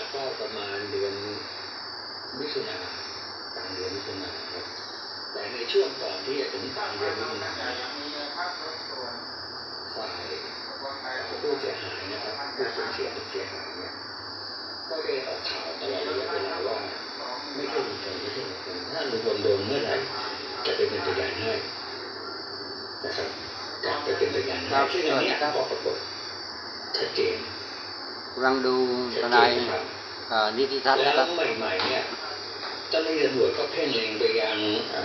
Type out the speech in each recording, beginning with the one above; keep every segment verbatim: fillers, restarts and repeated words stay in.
ก็ประมาณเดือนมิถุนายนกลางเดือนมิถุนายนครับแต่ในช่วงก่อนที่จะถึงกลางเดือนมิถุนายนฝ่ายผู้เสียหายนะครับผู้สูญเสียผู้เสียหายเนี่ยก็ได้ออกข่าวตลอดระยะเวลาว่าไม่ใช่ลุงพลไม่ใช่ลุงพลถ้าลุงพลโดนเมื่อไหร่จะเป็นพยานให้นะครับจะไปเป็นพยานให้ซึ่งอันนี้ก็ปรากฏชัดเจนกำลังดูทนายนิติทัศน์แล้วใหม่ๆเนี่ยเจ้าหน้าที่ตำรวจก็เพ่งเล็งไปยัง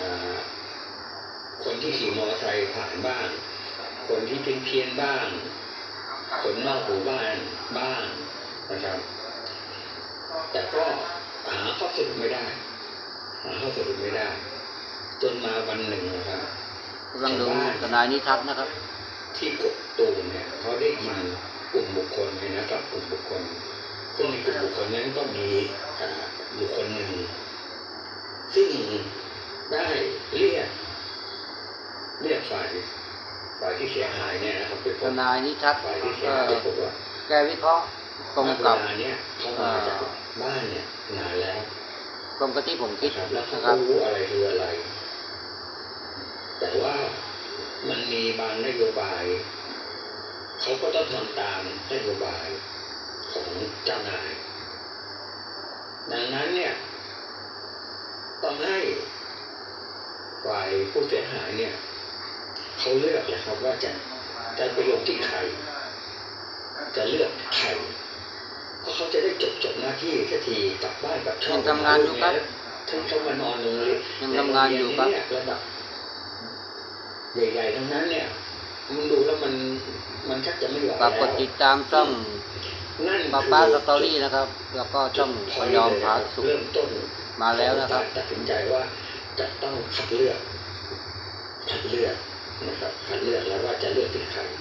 คนที่ขี่มอเตอร์ไซค์ผ่านบ้างคนที่เพี้ยนๆบ้างคนนอกหมู่บ้านบ้างนะครับแต่ก็หาข้อสรุปไม่ได้หาข้อสรุปไม่ได้จนมาวันหนึ่งนะครับกำลังดูทนายนิติทัศน์นะครับที่กกตูมเนี่ยเขาได้ยินกลุ่มบุคคลเนี่ยนะครับกลุ่มบุคคลซึ่งในกลุ่มบุคคลนั้นก็มีบุคคลหนึ่งซึ่งได้เรียกเรียกฝ่ายฝ่ายที่เสียหายเนี่ยนะครับเป็นทนายนิติทัศน์ฝ่ายที่เสียหายบอกว่าแกวิเคราะห์ตรงกับเนี่ยเขามาจากบ้านเนี่ยนานแล้วตรงกับที่ผมคิดแล้วเขารู้อะไรคืออะไรแต่ว่ามันมีบางนโยบายเขาก็ต้องทำตามนโยบายของเจ้านายดังนั้นเนี่ยต้องให้ฝ่ายผู้เสียหายเนี่ยเขาเลือกเลยครับว่าจะจะไปลงที่ใครจะเลือกใครเพราะเขาจะได้จบจบหน้าที่สักทีกลับบ้านกลับช่องทำงานอยู่ครับทั้งเขามานอนโรงเรียนยังทำงานอยู่ครับระดับใหญ่ๆทั้งนั้นเนี่ยมันดูแล้วมันมันชักจะไม่ไหวแล้วฝากกดติดตามช่องป้าป้าสตอรี่นะครับแล้วก็ช่องพยอมผาสุกมาแล้วนะครับตัดสินใจว่าจะต้องคัดเลือกคัดเลือกนะครับคัดเลือกแล้วว่าจะเลือกที่ใคร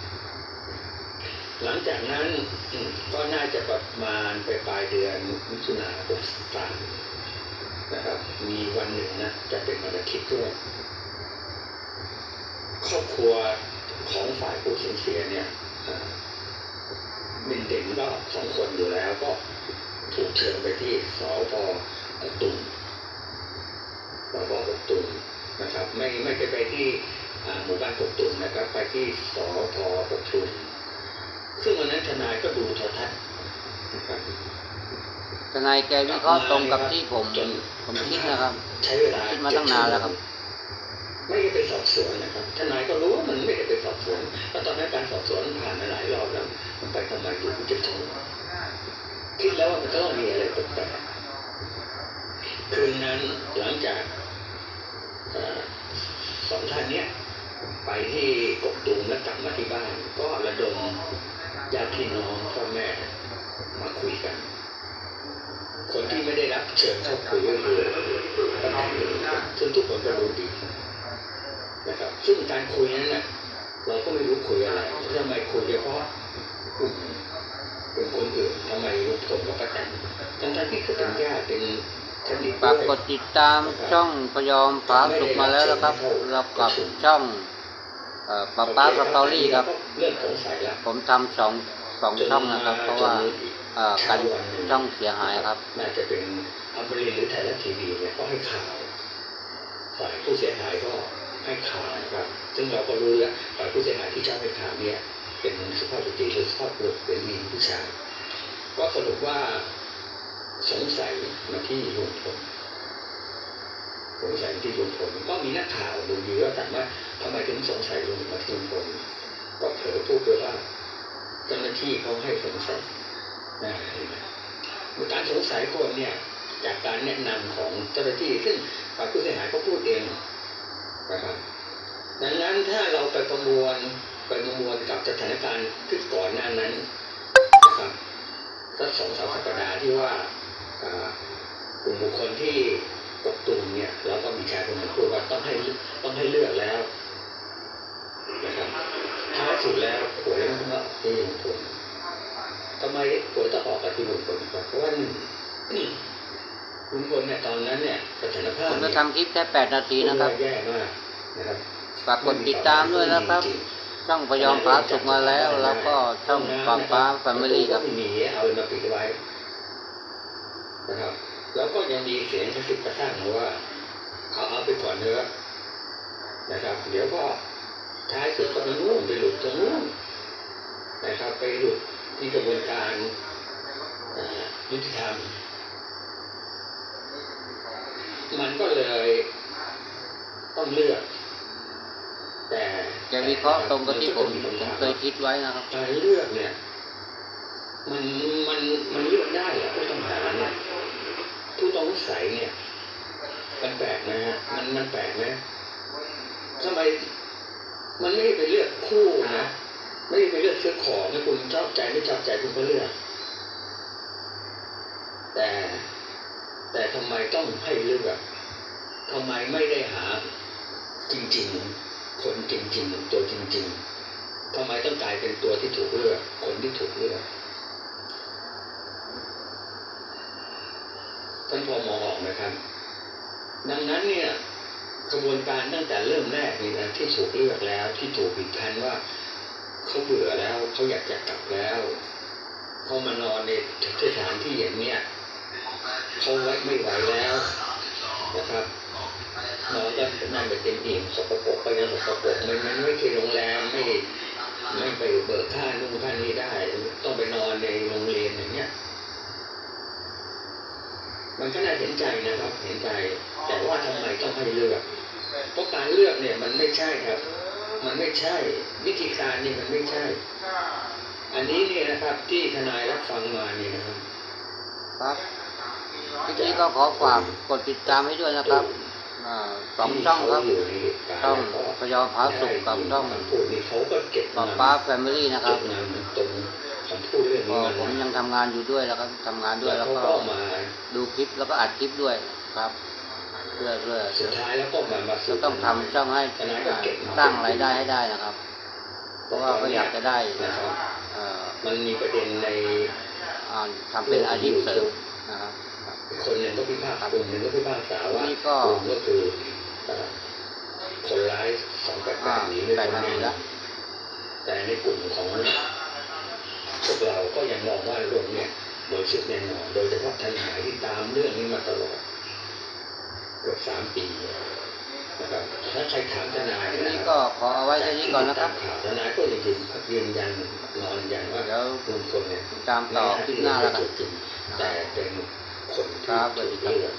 หลังจากนั้นก็น่าจะประมาณไปปลายเดือนมิถุนายนหกสามนะครับมีวันหนึ่งนะจะเป็นวันอาทิตย์ด้วยครอบครัวของฝ่ายผู้สูญเสียเนี่ยเป็นเด็กก็สองคนอยู่แล้วก็ถูกเชิญไปที่สพกกตูมสพกกตูมนะครับไม่ไม่ได้ไปที่หมู่บ้านกกตูมนะครับไปที่สพกกตูมซึ่งวันนั้นทนายก็ดูโทรทัศน์นะครับทนายแกวิเคราะห์ตรงกับที่ผมผมคิดนะครับใช้เวลาคิดมาตั้งนานแล้วครับไม่ได้ไปสอบสวนนะครับทนายก็รู้ว่ามันไม่ได้ไปสอบสวนแล้วตอนนั้นการสอบสวนผ่านมาหลายรอบแล้วมันไปทำไมอยู่ที่จุดนี้คิดแล้วว่ามันต้องมีอะไรแปลกๆคืนนั้นหลังจากสองท่านเนี้ยไปที่กกตูมแล้วกลับมาที่บ้านก็ระดมญาติพี่น้องพ่อแม่มาคุยกันคนที่ไม่ได้รับเชิญเข้าคุยก็คือป้าแตนซึ่งทุกคนก็รู้ดีนะครับซึ่งการคุยนั้นน่ะเราก็ไม่รู้คุยอะไรทำไมคุยเฉพาะกลุ่มกลุ่มคนอื่นทำไมลุงพลกับป้าแตนทั้งๆที่เขาเป็นญาติเป็นสนิทฝากกดติดตามช่องพยอมผาสุกมาแล้วนะครับแล้วกับช่องป้าป้าสตอรี่ครับผมทำสองสองช่องนะครับเพราะว่าการช่องเสียหายครับน่าจะเป็นอมรินทร์หรือไทยรัฐทีวีเนี่ยก็ให้ข่าวฝ่ายผู้เสียหายก็ให้ข่าวนะครับซึ่งเราก็รู้แล้วฝ่ายผู้เสียหายที่ชอบให้ข่าวเนี่ยเป็นสุภาพสตรีหรือสุภาพบุรุษเป็นมีผู้ชายก็สรุปว่าสงสัยมาที่ลุงพลสงสัยที่ลุงพลก็มีนักข่าวดูเยอะแต่ว่าทำไมถึงสงสัยลุงมาที่ลุงพลก็เผยพูดไปว่าเจ้าหน้าที่เขาให้สงสัยนะการสงสัยคนเนี่ยจากการแนะนำของเจ้าหน้าที่ซึ่งฝ่ายผู้เสียหายก็พูดเองนะครับดังนั้นถ้าเราไปประมวลไปประมวลกับสถานการณ์ที่ก่อนหน้านั้นนะครับสักสองสามสัปดาห์ที่ว่ากลุ่มบุคคลที่กกตูมเนี่ยเราก็มีชายคนหนึ่งพูดว่าต้องให้ต้องให้เลือกแล้วนะครับท้ายสุดแล้วหวยมันก็ที่ลุงพลทำไมหวยต้องออกกับที่ลุงพลเพราะว่าหนึ่งลุงพลเนี่ยตอนนั้นเนี่ยสถานภาพผมจะทำคลิปแค่แปดนาทีนะครับแย่มากนะครับฝากกดติดตามด้วยนะครับช่องพยอมผาสุกมาแล้วแล้วก็ช่องป้าป้าแฟมิลี่ครับหนีเอามาปิดไว้นะครับแล้วก็ยังมีเสียงกระซิบกระซาบว่าเอาเอาไปก่อนเถอะนะครับเดี๋ยวก็ท้ายสุดก็ไปนู่นไปหลุดตรงนู้นนะครับไปหลุดที่กระบวนการยุติธรรมมันก็เลยต้องเลือกแต่แกวิเคราะห์ตรงกับที่ผมเคยคิดไว้นะครับการเลือกเนี่ยมันมันมันเลือกได้เหรอผู้ต้องหาเนี่ยผู้ต้องสงสัยเนี่ยมันแปลกนะฮะมันมันแปลกไหมทำไมมันไม่ได้ไปเลือกคู่นะไม่ได้ไปเลือกซื้อของนะคุณชอบใจไม่ชอบใจคุณก็เลือกแต่แต่ทำไมต้องให้เลือกทำไมไม่ได้หาจริงๆคนจริงๆตัวจริงๆทำไมต้องกลายเป็นตัวที่ถูกเลือกคนที่ถูกเลือกท่านพอมองออกไหมครับดังนั้นเนี่ยกระบวนการตั้งแต่เริ่มแรกนี่นะที่ถูกเลือกแล้วที่ถูกบีบคั้นว่าเขาเบื่อแล้วเขาอยากจะกลับแล้วเขามานอนในสถานที่อย่างเนี้ยเขาไว้ไม่ไหวแล้วนะครับนอนก็นั่งไปเต็มอิ่มสกปรกไปยังสกปรกมันมันไม่ใช่โรงแรมไม่ไม่ไปเบิกค่านู่นค่านี้ได้ต้องไปนอนในโรงเรียนอย่างเงี้ยมันก็น่าเห็นใจนะครับเห็นใจแต่ว่าทำไมต้องให้เลือกเพราะการเลือกเนี่ยมันไม่ใช่ครับมันไม่ใช่วิธีการนี่มันไม่ใช่อันนี้เนี่ยนะครับที่ทนายรับฟังมานี่นะครับครับทีนี้ก็ขอฝากกดติดตามให้ด้วยนะครับสองช่องครับช่องพยอมผาสุกกับช่องป๊าป๊าแฟมิลี่นะครับผมยังทำงานอยู่ด้วยแล้วก็ทำงานด้วยแล้วก็ดูคลิปแล้วก็อัดคลิปด้วยครับเพื่อเพื่อสุดท้ายแล้วก็มาจะต้องทำช่องให้สร้างรายได้ให้ได้นะครับเพราะว่าก็อยากจะได้นะครับมันมีประเด็นในทำเป็นอาชีพเสริมนะครับคนหนึ่งก็พิพากษากลุ่มหนึ่งก็พิพากษาว่ากลุ่มก็คือคนร้ายสองแปดแปดนี้ไม่พ้นแน่แต่ในกลุ่มของพวกเราก็ยังมองว่าเรื่องนี้โดยสุดแน่นอนโดยเฉพาะทนายที่ตามเรื่องนี้มาตลอดเกือบสามปีนะครับถ้าใครถามทนายนี่ก็ขอเอาไว้แค่นี้ก่อนนะครับทนายก็จะยืนยืนยันนอนยันว่าลุงพลเนี่ยตามต่อคลิปหน้าแล้วกันแต่เป็นคนที่ถูกเลือก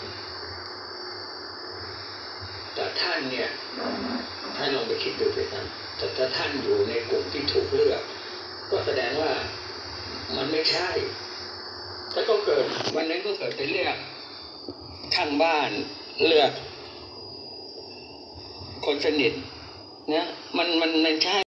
แต่ท่านเนี่ยท่านลองไปคิดดูสิครับแต่ถ้าท่านอยู่ในกลุ่มที่ถูกเลือกก็แสดงว่ามันไม่ใช่แล้วก็เกิดวันนั้นก็เกิดไปเลือกข้างบ้านเลือกคนสนิทนะมันมันไม่ใช่